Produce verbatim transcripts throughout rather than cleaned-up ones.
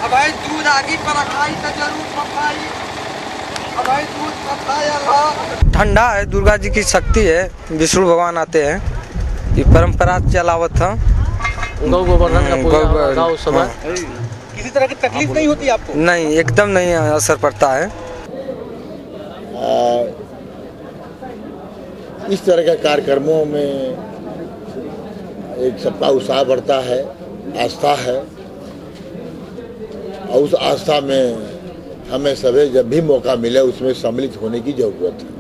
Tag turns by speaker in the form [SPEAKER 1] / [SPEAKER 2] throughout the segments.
[SPEAKER 1] भाई दूध आगे पर रखाई तो जरूर पपाई। भाई दूध पपाया। ठंडा है, दुर्गा जी की शक्ति है, विष्णु भगवान आते हैं, ये परंपरा चलावत था।
[SPEAKER 2] गौ गोवर्धन का पूजा होगा उस समय।
[SPEAKER 3] किसी तरह की तकलीफ नहीं होती आपको?
[SPEAKER 1] नहीं, एकदम नहीं असर पड़ता है।
[SPEAKER 4] आ, इस तरह के कार्यक्रमों में एक सबका उत्साह बढ़ता है, आस्था है, और उस आस्था में हमें सभी जब भी मौका मिले उसमें सम्मिलित होने की जरूरत है।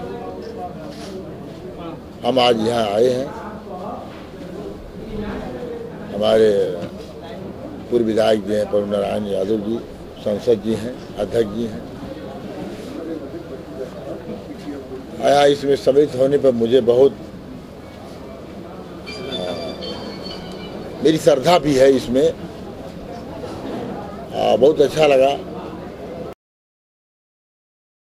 [SPEAKER 4] हम आज यहाँ आए हैं, हमारे पूर्व विधायक जी हैं प्रभु नारायण यादव जी, सांसद जी हैं, अध्यक्ष जी हैं। आया इसमें सम्मिलित होने पर मुझे बहुत आ, मेरी श्रद्धा भी है इसमें, आ, बहुत अच्छा लगा।